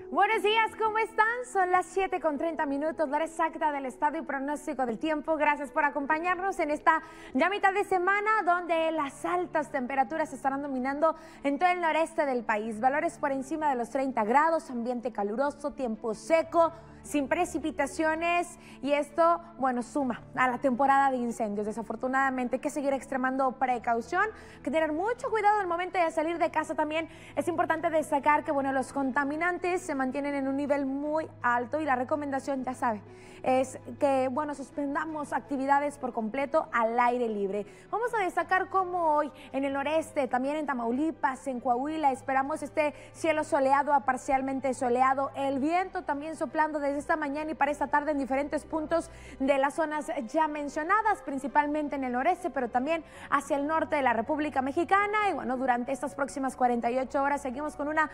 Buenos días, ¿cómo están? Son las 7:30, la hora exacta del estado y pronóstico del tiempo. Gracias por acompañarnos en esta ya mitad de semana donde las altas temperaturas estarán dominando en todo el noreste del país. Valores por encima de los 30 grados, ambiente caluroso, tiempo seco, sin precipitaciones, y esto, bueno, suma a la temporada de incendios. Desafortunadamente hay que seguir extremando precaución, que tener mucho cuidado al momento de salir de casa. También es importante destacar que, bueno, los contaminantes se mantienen en un nivel muy alto y la recomendación, ya sabe, es que, bueno, suspendamos actividades por completo al aire libre. Vamos a destacar cómo hoy en el noreste, también en Tamaulipas, en Coahuila, esperamos este cielo soleado a parcialmente soleado, el viento también soplando desde esta mañana y para esta tarde en diferentes puntos de las zonas ya mencionadas, principalmente en el noreste, pero también hacia el norte de la República Mexicana. Y bueno, durante estas próximas 48 horas seguimos con una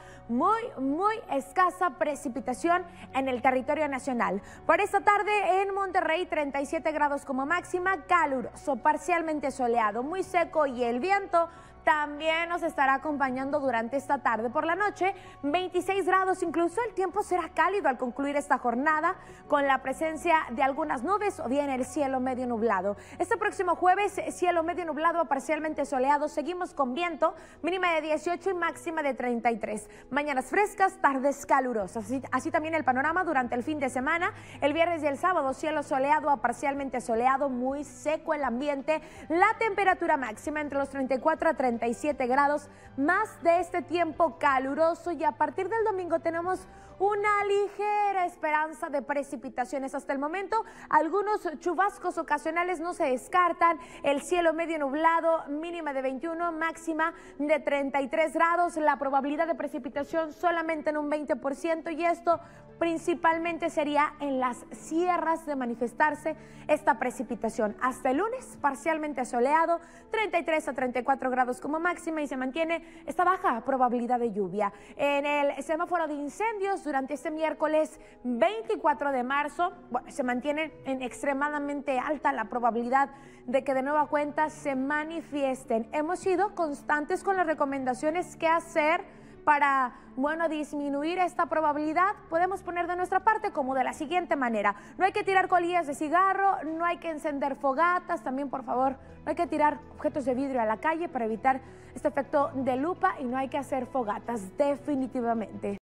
muy escasa precipitación en el territorio nacional. Por esta tarde en Monterrey, 37 grados como máxima, caluroso, parcialmente soleado, muy seco, y el viento también nos estará acompañando durante esta tarde. Por la noche, 26 grados, incluso el tiempo será cálido al concluir esta jornada con la presencia de algunas nubes o bien el cielo medio nublado. Este próximo jueves, cielo medio nublado a parcialmente soleado, seguimos con viento, mínima de 18 y máxima de 33. Mañanas frescas, tardes calurosas. Así también el panorama durante el fin de semana. El viernes y el sábado, cielo soleado a parcialmente soleado, muy seco el ambiente. La temperatura máxima entre los 34 a 37 grados, más de este tiempo caluroso, y a partir del domingo tenemos una ligera esperanza de precipitaciones. Hasta el momento, algunos chubascos ocasionales no se descartan. El cielo medio nublado, mínima de 21, máxima de 33 grados. La probabilidad de precipitación solamente en un 20%, y esto principalmente sería en las sierras de manifestarse esta precipitación. Hasta el lunes, parcialmente soleado, 33 a 34 grados como máxima, y se mantiene esta baja probabilidad de lluvia. En el semáforo de incendios, durante este miércoles 24 de marzo, bueno, se mantiene en extremadamente alta la probabilidad de que de nueva cuenta se manifiesten. Hemos sido constantes con las recomendaciones que hacer para, bueno, disminuir esta probabilidad. Podemos poner de nuestra parte como de la siguiente manera: no hay que tirar colillas de cigarro, no hay que encender fogatas, también, por favor, no hay que tirar objetos de vidrio a la calle para evitar este efecto de lupa, y no hay que hacer fogatas definitivamente.